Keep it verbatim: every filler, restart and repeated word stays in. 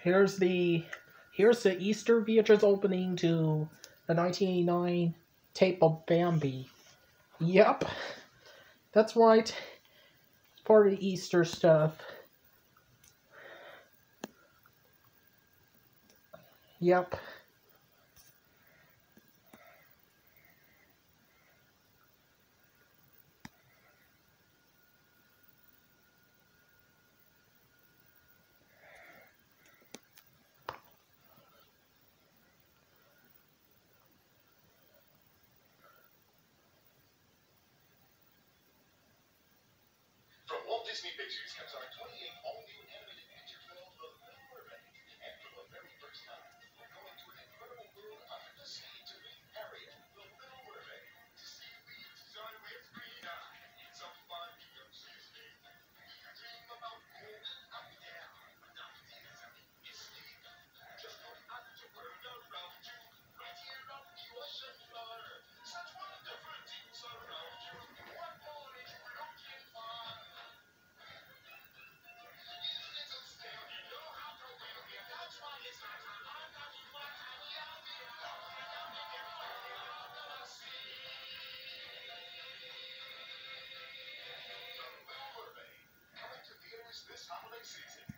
Here's the here's the Easter V H S opening to the nineteen eighty-nine tape of Bambi. Yep, that's right. It's part of the Easter stuff. Yep. From Walt Disney Pictures comes our twenty-eighth all-new animated feature film, The Little Mermaid. And for the very first time, we're going to an incredible world under the sea to meet Ariel, the Little Mermaid. To see the sun with green eyes. It's a fun seasoning. You dream about going up and down, but not dancing. It's sleep. Just look at the world around you, right here on the ocean floor. Such wonderful things around you. What more is you looking for? This holiday season.